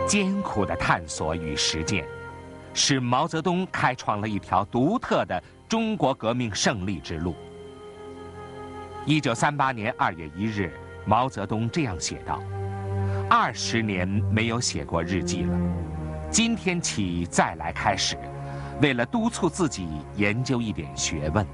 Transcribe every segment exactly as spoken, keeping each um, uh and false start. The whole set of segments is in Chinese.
艰苦的探索与实践，使毛泽东开创了一条独特的中国革命胜利之路。一九三八年二月一日，毛泽东这样写道：“二十年没有写过日记了，今天起再来开始，为了督促自己研究一点学问。”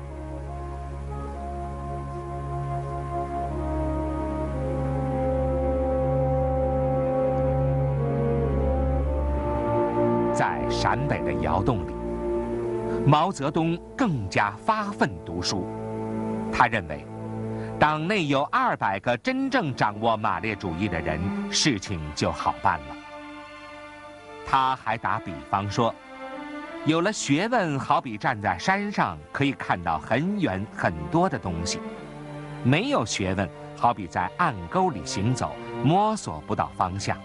在陕北的窑洞里，毛泽东更加发奋读书。他认为，党内有二百个真正掌握马列主义的人，事情就好办了。他还打比方说，有了学问，好比站在山上可以看到很远很多的东西；没有学问，好比在暗沟里行走，摸索不到方向。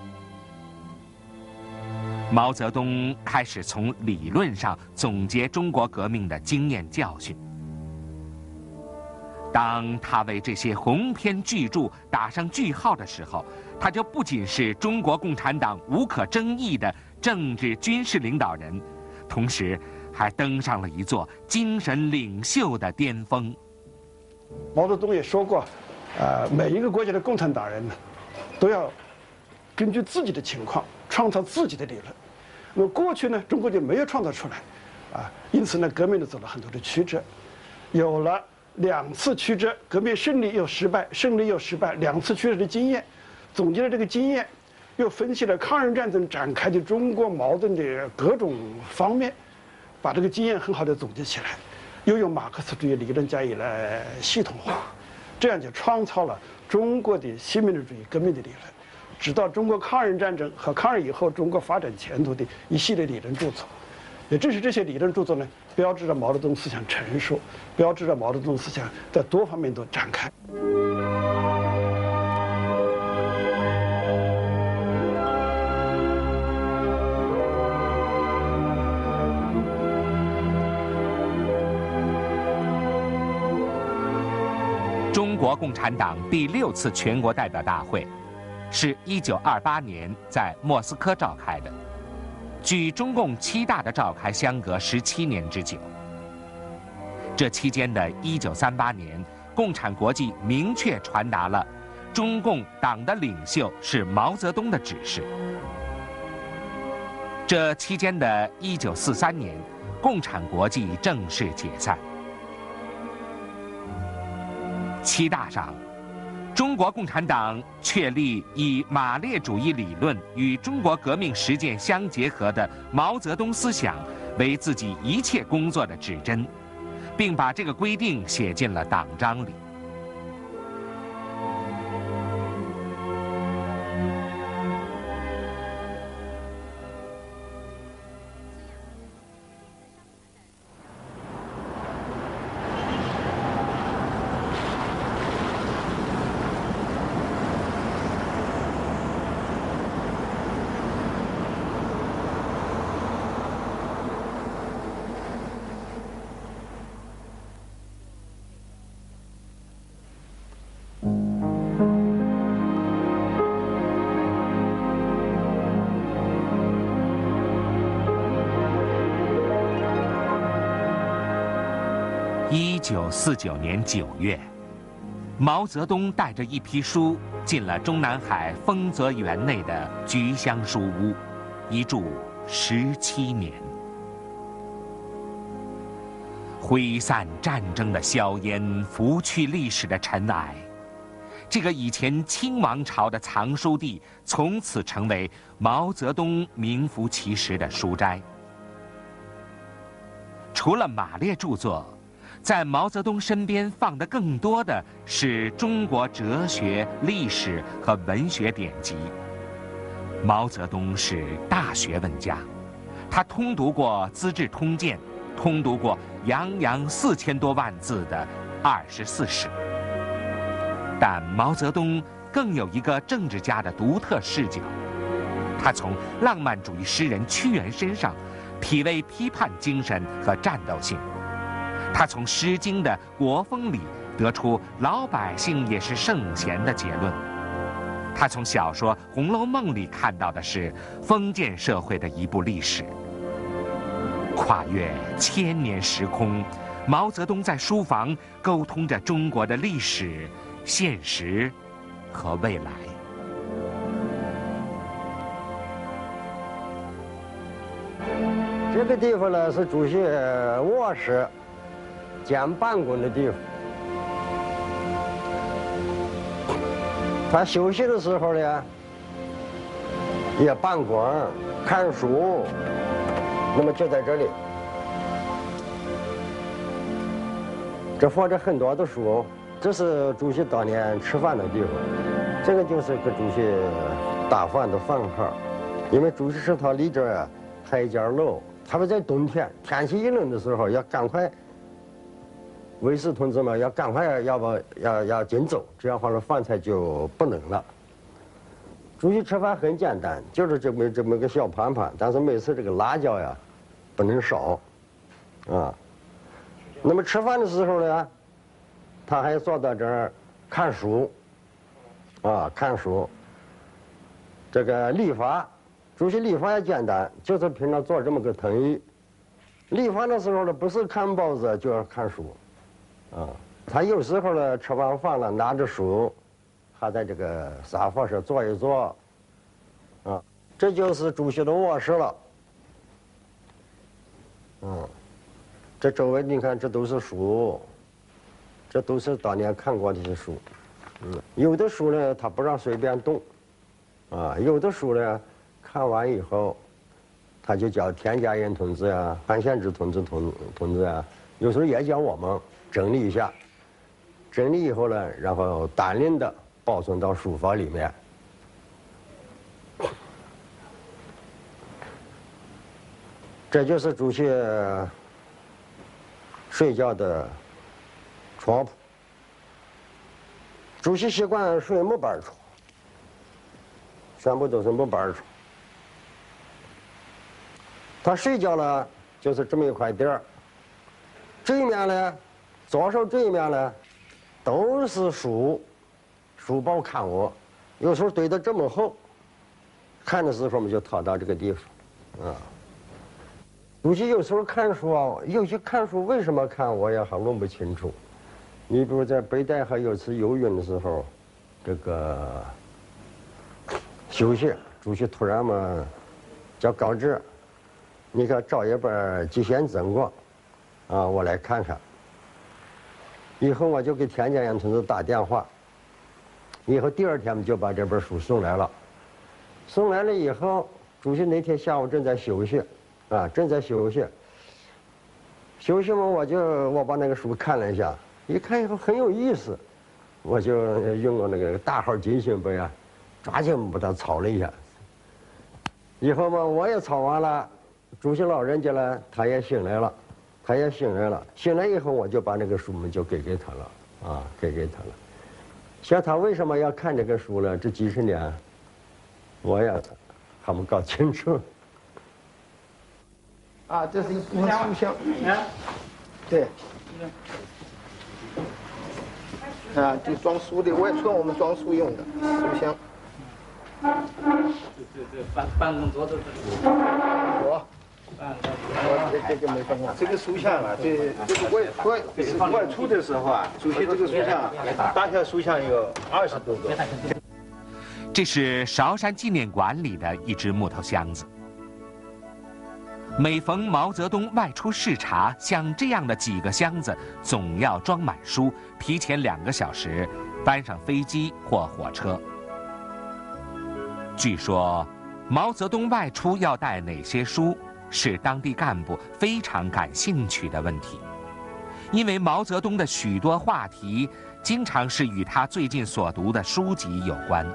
毛泽东开始从理论上总结中国革命的经验教训。当他为这些鸿篇巨著打上句号的时候，他就不仅是中国共产党无可争议的政治军事领导人，同时还登上了一座精神领袖的巅峰。 毛泽东也说过，呃，每一个国家的共产党人呢，都要根据自己的情况创造自己的理论。那么过去呢，中国就没有创造出来，啊，因此呢，革命呢走了很多的曲折，有了两次曲折，革命胜利又失败，胜利又失败，两次曲折的经验，总结了这个经验，又分析了抗日战争展开的中国矛盾的各种方面，把这个经验很好的总结起来，又用马克思主义理论加以了系统化，这样就创造了中国的新民主主义革命的理论，直到中国抗日战争和抗日以后中国发展前途的一系列理论著作。也正是这些理论著作呢，标志着毛泽东思想成熟，标志着毛泽东思想在多方面都展开。 中国共产党第六次全国代表大会，是一九二八年在莫斯科召开的。距中共七大的召开相隔十七年之久。这期间的一九三八年，共产国际明确传达了中共党的领袖是毛泽东的指示。这期间的一九四三年，共产国际正式解散。七大上，中国共产党确立以马列主义理论与中国革命实践相结合的毛泽东思想为自己一切工作的指针，并把这个规定写进了党章里。一九四九年九月，毛泽东带着一批书进了中南海丰泽园内的菊香书屋，一住十七年。挥散战争的硝烟，拂去历史的尘埃，这个以前清王朝的藏书地，从此成为毛泽东名副其实的书斋。除了马列著作，在毛泽东身边放的更多的是中国哲学、历史和文学典籍。毛泽东是大学问家，他通读过《资治通鉴》，通读过洋洋四千多万字的《二十四史》。但毛泽东更有一个政治家的独特视角，他从浪漫主义诗人屈原身上体味批判精神和战斗性。他从《诗经》的国风里得出老百姓也是圣贤的结论。 他从小说《红楼梦》里看到的是封建社会的一部历史。跨越千年时空，毛泽东在书房沟通着中国的历史、现实和未来。 这个地方呢是主席卧室兼办公的地方。他休息的时候呢，也办公、看书，那么就在这里。这放着很多的书，这是主席当年吃饭的地方，这个就是给主席打饭的饭盒，因为主席食堂离这儿啊还有一间楼。他们在冬天天气一冷的时候，要赶快，卫士同志们要赶快要不要要紧走，这样话了饭菜就不冷了。主席吃饭很简单，就是这么这么个小盘盘，但是每次这个辣椒呀不能少，啊。那么吃饭的时候呢，他还坐到这儿看书，啊看书。这个理发。主席理发也简单，就是平常做这么个藤椅。理发的时候呢，不是看报纸就是看书，啊，他有时候呢吃完饭了，拿着书，还在这个沙发上坐一坐，啊，这就是主席的卧室了。嗯，这周围你看，这都是书，这都是当年看过的些书，嗯，有的书呢他不让随便动，啊，有的书呢。看完以后，他就叫田家人同志呀、范献之同志同同志啊，有时候也叫我们整理一下。整理以后呢，然后单拎的保存到书房里面。这就是主席睡觉的床铺。主席习惯睡木板床，全部都是木板床。他睡觉呢，就是这么一块地儿。这一面呢，左手这一面呢，都是书，书报刊物，有时候堆得这么厚，看的时候我们就躺到这个地方，啊。主席有时候看书啊，有些看书为什么看我也还弄不清楚。你比如在北戴河有次游泳的时候，这个休息，主席突然嘛叫高志。你可找一本《集贤曾国》，啊，我来看看。以后我就给田家人同志打电话，以后第二天我们就把这本书送来了。送来了以后，主席那天下午正在休息，啊，正在休息。休息嘛，我就我把那个书看了一下，一看以后很有意思，我就用我那个大号金星笔啊，抓紧把它抄了一下。以后嘛，我也抄完了。主席老人家呢，他也醒来了，他也醒来了。醒来以后，我就把那个书们就给给他了，啊，给给他了。像他为什么要看这个书呢？这几十年，我也还没搞清楚。啊，这是一书箱，啊，对，啊，就装书的，我也存我们装书用的书箱。 这这这办办公桌都是我。 我这这就没办法。 这个书箱啊，这这个外外外出的时候啊，主席这个书箱，大小书箱有二十多个。 这是韶山纪念馆里的一只木头箱子。每逢毛泽东外出视察，像这样的几个箱子总要装满书，提前两个小时搬上飞机或火车。据说，毛泽东外出要带哪些书，是当地干部非常感兴趣的问题，因为毛泽东的许多话题经常是与他最近所读的书籍有关。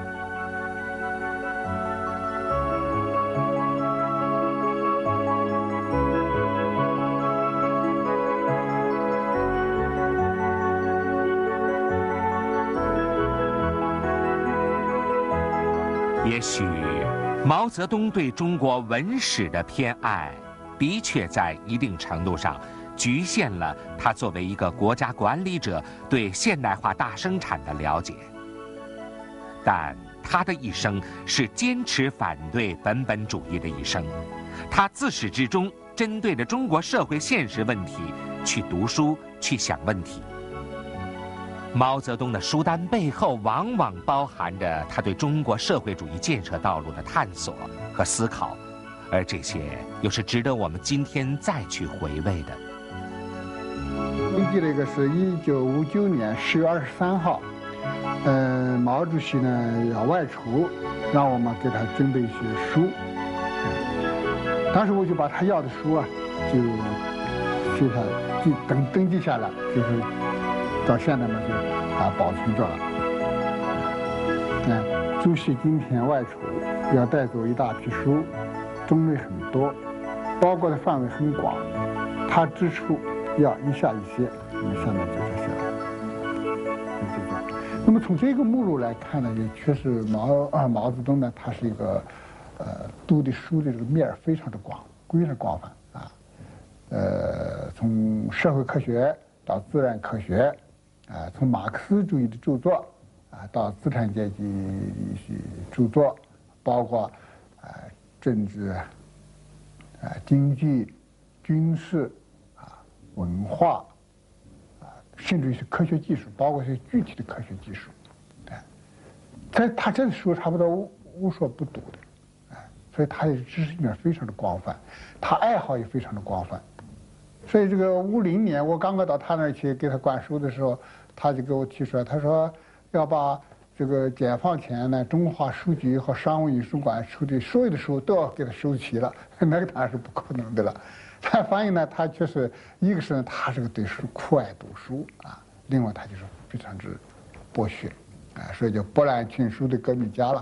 也许毛泽东对中国文史的偏爱，的确在一定程度上局限了他作为一个国家管理者对现代化大生产的了解。但他的一生是坚持反对本本主义的一生。他自始至终针对着中国社会现实问题去读书，去想问题。毛泽东的书单背后，往往包含着他对中国社会主义建设道路的探索和思考，而这些又是值得我们今天再去回味的。 我记得一个是一九五九年十月二十三号，呃，毛主席呢要外出，让我们给他准备一些书。当时我就把他要的书啊，就写下就登登记下来，就是到现在嘛就啊保存着了。嗯，主席今天外出，要带走一大批书，种类很多，包括的范围很广。他指出要一下一些，我们下面就这些了。就这个。那么从这个目录来看呢，也确实毛啊毛泽东呢，他是一个。呃，读的书的这个面儿非常的广，非常广泛啊。呃，从社会科学到自然科学，啊，从马克思主义的著作啊到资产阶级一些著作，包括啊政治、啊经济、军事啊文化啊，甚至于是科学技术，包括一些具体的科学技术，啊，在他这个书差不多无无所不读的。所以他的知识面非常的广泛，他爱好也非常的广泛。所以这个五零年我刚刚到他那儿去给他灌输的时候，他就给我提出来，他说要把这个解放前呢中华书局和商务印书馆出的所有的书都要给他收齐了，那个当然是不可能的了。他反映呢，他确实一个是呢，他是个对书酷爱读书啊，另外他就是非常之博学啊，所以叫博览群书的革命家了。